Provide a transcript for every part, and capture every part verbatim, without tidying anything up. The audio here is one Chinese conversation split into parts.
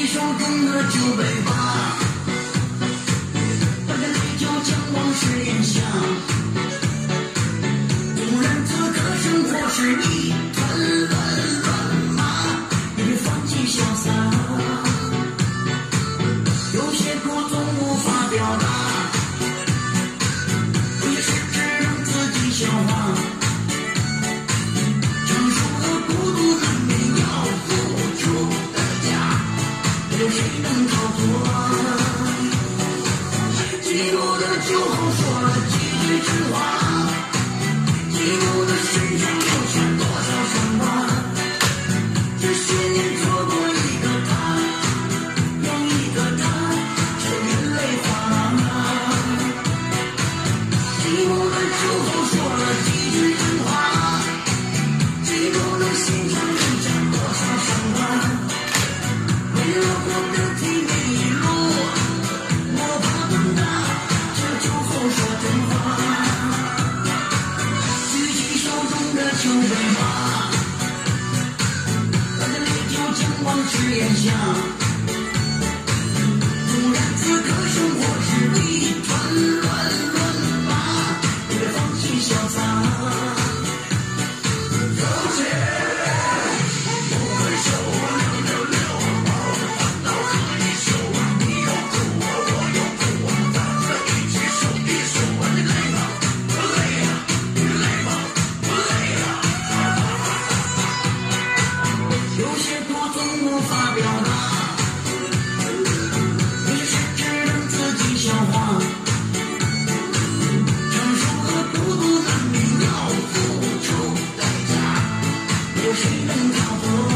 起手中的酒杯吧，把这杯酒将往事联想。纵然此刻生活是一团乱乱麻，也别放弃潇洒。有些苦总无法表达，有些事只能自己消化。成熟和孤独难免要付出代价，有谁能逃脱？寂寞的酒后说了几句真话，寂寞的身上留下多少伤疤？这些年错过一个他，又一个他，却眼泪哗。寂寞的酒后说了几句真话，寂寞的心上留下多少伤疤？为了活得体面一路，我怕笨大，这酒后说真话。举起手中的酒杯吧，把这烈酒将往事联想。纵然此刻生活是一团乱乱麻，也别放弃潇洒。有些苦总无法表达，有些事只能自己消化。成熟和孤独难免要付出代价，有谁能逃脱？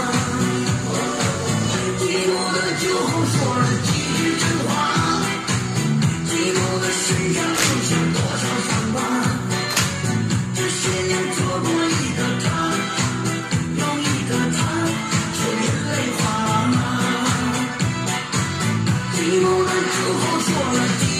寂寞的酒后说了几句真话，寂寞的身上留下多少伤疤？这些年错过一个他，又一个他，却眼泪哗。寂寞的酒后说了几